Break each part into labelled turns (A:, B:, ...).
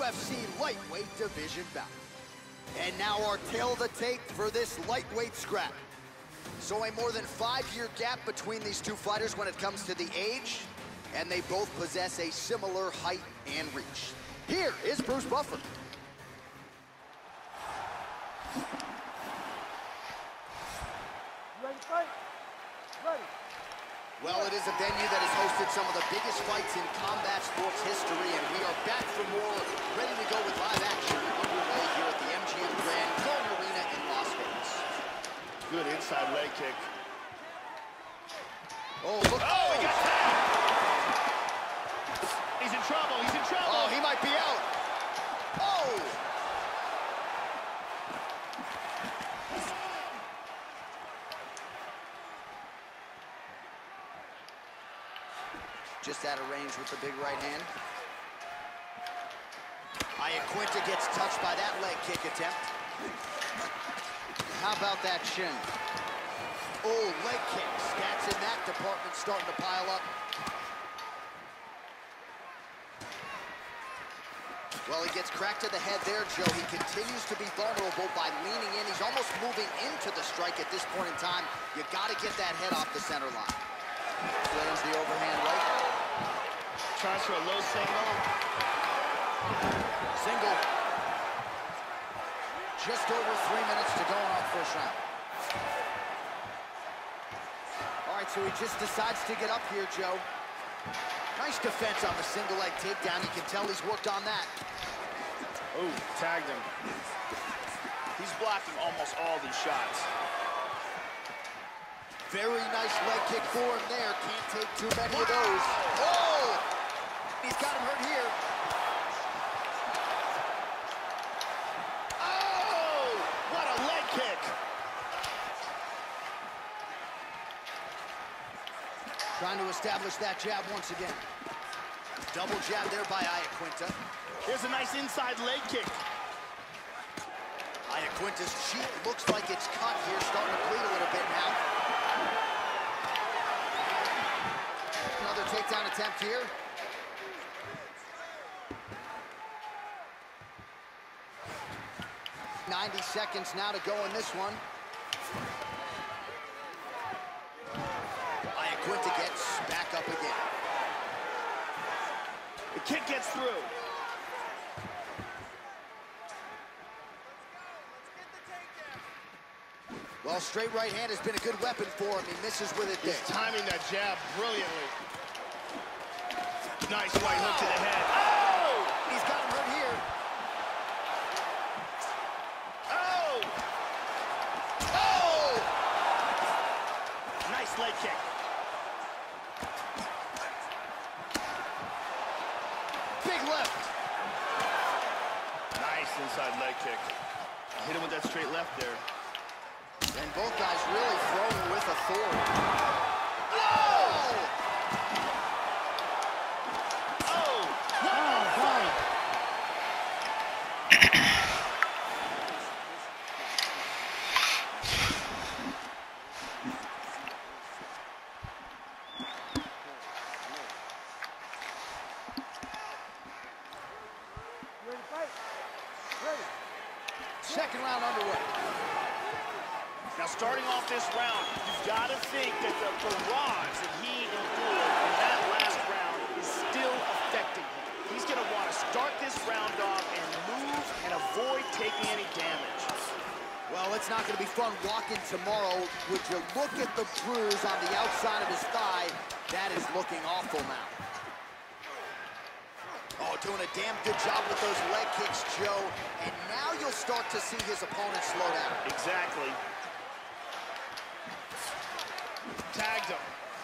A: UFC lightweight division bout. And now our tale of the tape for this lightweight scrap. So a more than 5-year gap between these two fighters when it comes to the age, and they both possess a similar height and reach. Here is Bruce Buffer.
B: Ready, fight? Ready.
A: Well, it is a venue that has hosted some of the biggest fights in combat sports history, and we are back for more, ready to go with live action underway here at the MGM Grand Garden Arena in Las Vegas.
C: Good inside leg kick.
A: Oh, look.
C: Oh, he got tagged. He's in trouble. He's in trouble.
A: Oh, he might be out. Oh! Just out of range with the big right hand. Iaquinta gets touched by that leg kick attempt. How about that shin? Oh, leg kick. Stats in that department starting to pile up. Well, he gets cracked to the head there, Joe. He continues to be vulnerable by leaning in. He's almost moving into the strike at this point in time. You got to get that head off the center line. Lands the overhand right.
C: Tries for a low single.
A: Single. Just over 3 minutes to go in our first round. All right, so he just decides to get up here, Joe. Nice defense on the single leg takedown. You can tell he's worked on that.
C: Oh, tagged him. He's blocking almost all these shots.
A: Very nice leg kick for him there. Can't take too many of those. Oh! He's got him hurt here.
C: Oh! What a leg kick!
A: Trying to establish that jab once again. Double jab there by Iaquinta.
C: Here's a nice inside leg kick.
A: Iaquinta's cheek looks like it's cut here, starting to bleed a little bit now. Another takedown attempt here. .90 seconds now to go in this one. Iaquinta gets back up again.
C: The kick gets through.
A: Well, straight right hand has been a good weapon for him. He misses with it there.
C: He's timing that jab brilliantly. Nice right hook to the head. Oh!
A: He's got him hurt here.
C: Oh! Oh! Nice leg kick.
A: Big left.
C: Nice inside leg kick. Hit him with that straight left there.
A: And both guys really throwing with authority.
C: Oh! Oh!
B: Ready, fight? Ready.
A: Second round underway.
C: Now, starting off this round, you've got to think that the barrage that he endured in that last round is still affecting him. He's going to want to start this round off and move and avoid taking any damage.
A: Well, it's not going to be fun walking tomorrow. Would you look at the bruise on the outside of his thigh? That is looking awful now. Oh, doing a damn good job with those leg kicks, Joe. And now you'll start to see his opponent slow down.
C: Exactly. Tagged him.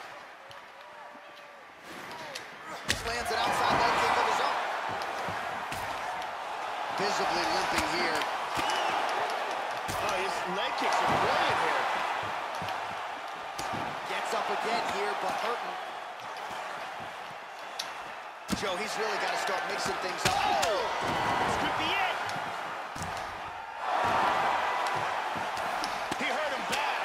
A: Lands an outside leg kick of his own. Visibly limping here.
C: Oh, his leg kicks are brilliant here.
A: Gets up again here, but hurting. Joe, he's really got to start mixing things up.
C: Oh! This could be it. He hurt him bad.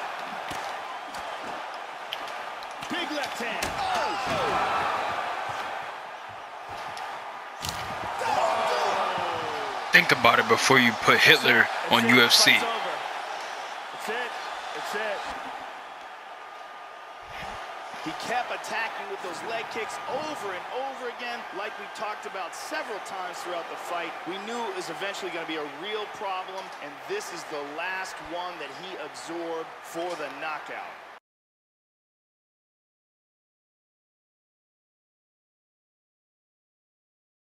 C: Big left hand. Oh!
D: think about it before you put Hitler on UFC.
C: That's it. That's it. He kept attacking with those leg kicks over and over again, like we talked about several times throughout the fight. We knew it was eventually going to be a real problem, and this is the last one that he absorbed for the knockout.